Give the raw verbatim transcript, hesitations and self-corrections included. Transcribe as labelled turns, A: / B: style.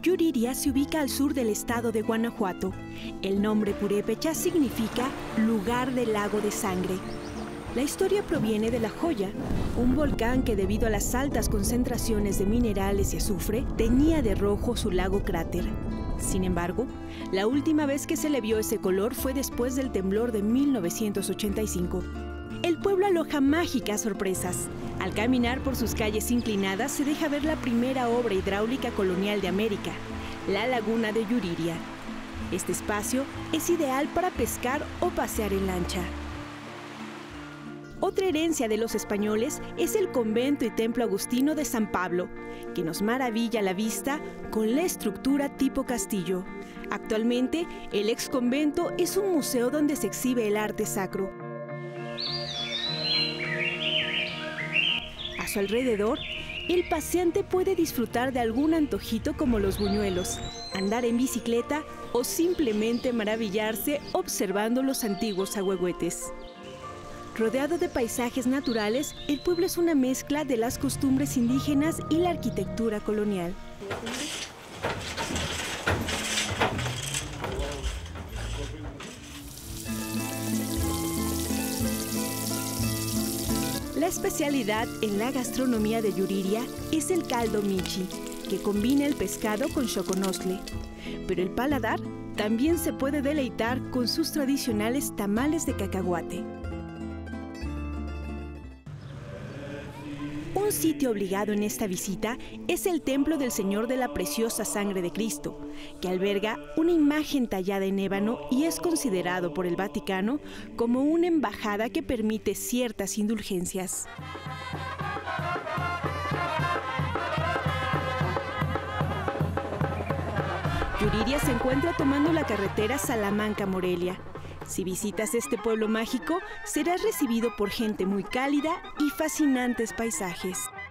A: Yuriria se ubica al sur del estado de Guanajuato. El nombre purépecha significa lugar del lago de sangre. La historia proviene de La Joya, un volcán que debido a las altas concentraciones de minerales y azufre teñía de rojo su lago cráter. Sin embargo, la última vez que se le vio ese color fue después del temblor de mil novecientos ochenta y cinco. El pueblo aloja mágicas sorpresas. Al caminar por sus calles inclinadas se deja ver la primera obra hidráulica colonial de América, la laguna de Yuriria. Este espacio es ideal para pescar o pasear en lancha. Otra herencia de los españoles es el convento y templo agustino de San Pablo, que nos maravilla la vista con la estructura tipo castillo. Actualmente, el ex convento es un museo donde se exhibe el arte sacro. A su alrededor, el paseante puede disfrutar de algún antojito como los buñuelos, andar en bicicleta o simplemente maravillarse observando los antiguos ahuehuetes. Rodeado de paisajes naturales, el pueblo es una mezcla de las costumbres indígenas y la arquitectura colonial. La especialidad en la gastronomía de Yuriria es el caldo michi, que combina el pescado con xoconostle. Pero el paladar también se puede deleitar con sus tradicionales tamales de cacahuate. Un sitio obligado en esta visita es el Templo del Señor de la Preciosa Sangre de Cristo, que alberga una imagen tallada en ébano y es considerado por el Vaticano como una embajada que permite ciertas indulgencias. Yuriria se encuentra tomando la carretera Salamanca-Morelia. Si visitas este pueblo mágico, serás recibido por gente muy cálida y fascinantes paisajes.